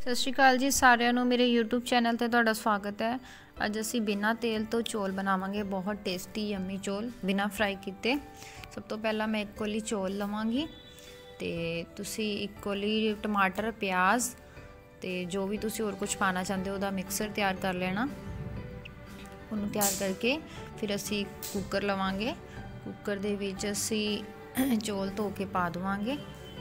सत श्री अकाल जी सारिਆਂ ਨੂੰ मेरे यूट्यूब चैनल ਤੇ ਤੁਹਾਡਾ स्वागत है। ਅੱਜ ਅਸੀਂ बिना तेल तो चौल बनावांगे, बहुत टेस्टी यम्मी चौल बिना फ्राई किए। सब तो पहला मैं 1 कोली चौल लवांगी तो तुसी 1 कोली टमाटर प्याज तो जो भी तुसी और कुछ पाना चाहते हो मिक्सर तैयार कर लेना। उन्होंने तैयार करके फिर असी कुकर लवांगे। कुकर दे विच असी चौल धो के पा देवांगे।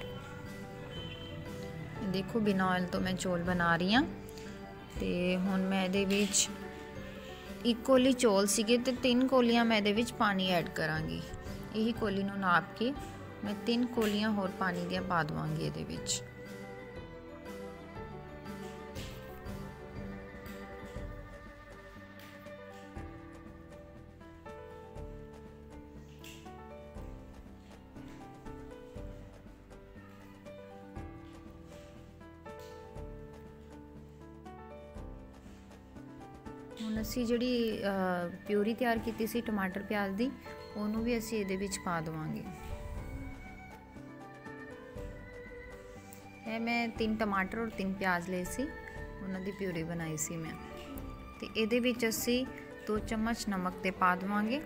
देखो बिना ऑयल तो मैं चौल बना रही हाँ। तो हुण मैं ये 1 कोली चौल सीगे ते 3 कोलियां मैं ये पानी ऐड करांगी। यही कोली नूं नाप के मैं 3 कोलियां होर पानी दियां पा देवांगी ये विच। ਹੁਣ ਅਸੀਂ ਜਿਹੜੀ ਪਿਊਰੀ ਤਿਆਰ ਕੀਤੀ ਸੀ ਟਮਾਟਰ ਪਿਆਜ਼ ਦੀ, ਉਹਨੂੰ ਵੀ ਅਸੀਂ ਇਹਦੇ ਵਿੱਚ ਪਾ ਦੇਵਾਂਗੇ। ਇਹ ਮੈਂ 3 ਟਮਾਟਰ ਔਰ 3 ਪਿਆਜ਼ ਲਏ ਸੀ, ਉਹਨਾਂ ਦੀ ਪਿਊਰੀ ਬਣਾਈ ਸੀ ਮੈਂ। ਤੇ ਇਹਦੇ ਵਿੱਚ ਅਸੀਂ 2 ਚਮਚ ਨਮਕ ਤੇ ਪਾ ਦੇਵਾਂਗੇ।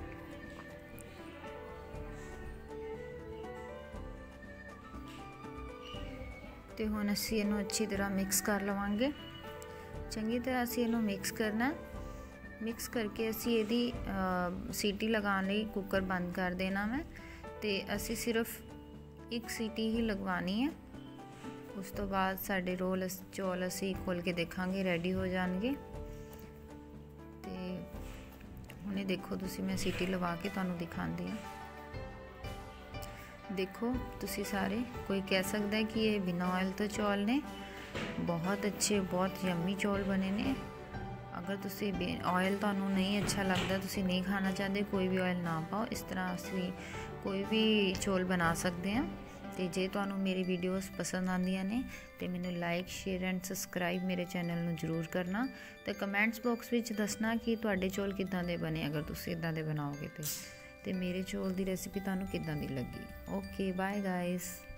ਤੇ ਹੁਣ ਅਸੀਂ ਇਹਨੂੰ ਅੱਛੀ ਤਰ੍ਹਾਂ ਮਿਕਸ ਕਰ ਲਵਾਂਗੇ। चंगी तरह असी इनू मिक्स करना। मिक्स करके असी यदी सीटी लगाने कुकर बंद कर देना मैं। तो असी सिर्फ 1 सीटी ही लगवानी है। उस तो बाद साडे रोल चौल असी खोल के देखांगे रेडी हो जाएंगे। तो हुणे देखो तुसी मैं सीटी लगा के तुहानू दिखांदी हाँ। देखो तुसी सारे कोई कह सकता है कि ये बिना ऑयल तो चौल ने बहुत अच्छे बहुत यम्मी चौल बने ने। अगर तुसी ऑयल तुहानू नहीं अच्छा लगता, तुसी नहीं खाना चाहते, कोई भी ऑयल ना पाओ। इस तरह असी कोई भी चौल बना सकते हैं। तो जे तुहानू मेरी वीडियोस पसंद आंदियां ने तो मैनू लाइक शेयर एंड सबसक्राइब मेरे चैनल नू जरूर करना। तो कमेंट्स बॉक्स विच दसना कि तुहाडे चौल किदां दे बने। अगर तुसी इदां दे बनाओगे तो मेरे चौल की रेसिपी तुहानू किदां दी लगी। Okay bye guys.